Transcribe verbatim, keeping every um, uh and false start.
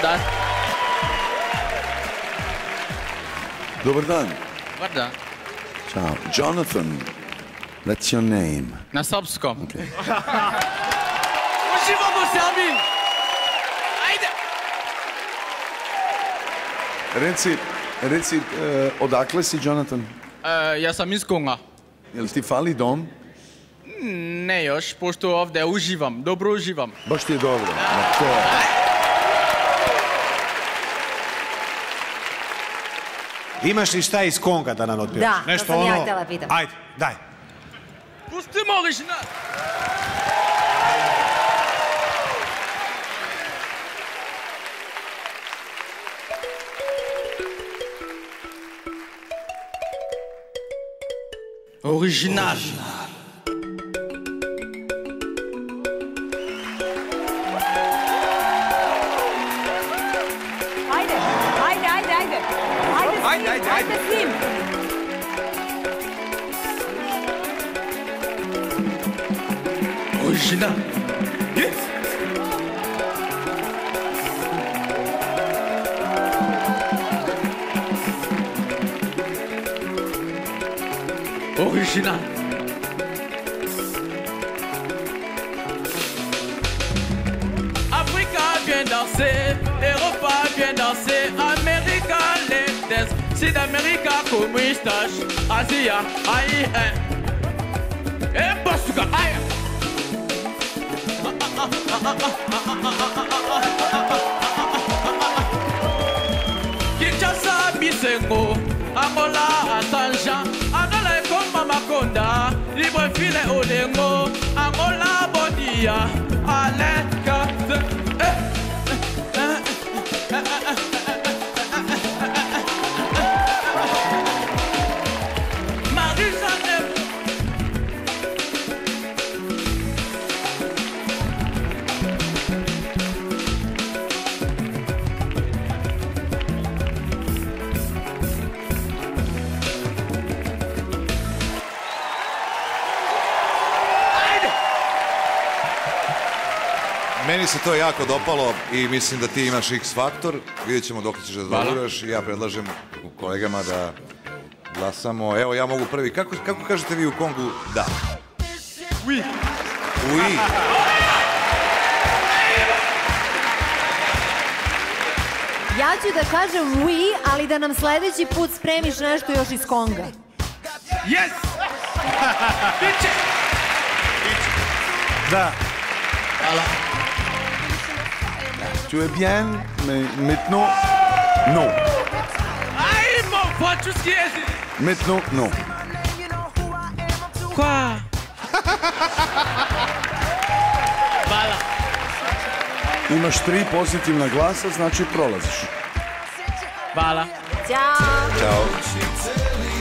dan. Dobar dan. Dobar dan. Ćao. Jonathan, that's your name. Na srpskom. Okay. Uživamo se, Amin! Ajde! Reci, reci, uh, odakle si, Jonathan? Uh, ja sam iz Konga. Jel ti fali dom? Ne još, pošto ovdje uživam, dobro uživam. Baš ti je dobro. Na to. Imaš li šta iz Konga da nam otpjevaš? Da, to sam ja htjela pitam. Ajde, daj. Pustimo original! Original. Ajde, ajde, ajde, ajde. Ajde, ajde, ajde s njim. Original. Yes. Original. Africa bien danser, Europa bien danser, America les dance, Sud-America comunistas, Asia, aïe, et Portugal, aïe. Kinshasa Bisengo, Angola Atanja, Angola Ekoma Makonda, Libreville Olengo, Angola Bodia, Alain Kate. Meni se to jako dopalo i mislim da ti imaš X faktor. Vidjet ćemo dok ćeš da doguraš i ja predlažem kolegama da glasamo. Evo, ja mogu prvi. Kako, kako kažete vi u Kongu da? Oui. Oui. Ja ću da kažem oui, ali da nam sledeći put spremiš nešto još iz Konga. Yes! Biće! Da. Hvala. Tu es bien, mais maintenant, non. Aïe, mon francuski jezik! Maintenant, non. Quoi? Hvala. Imaš tri pozitivna glasa, znači prolaziš. Hvala. Ćao. Ćao.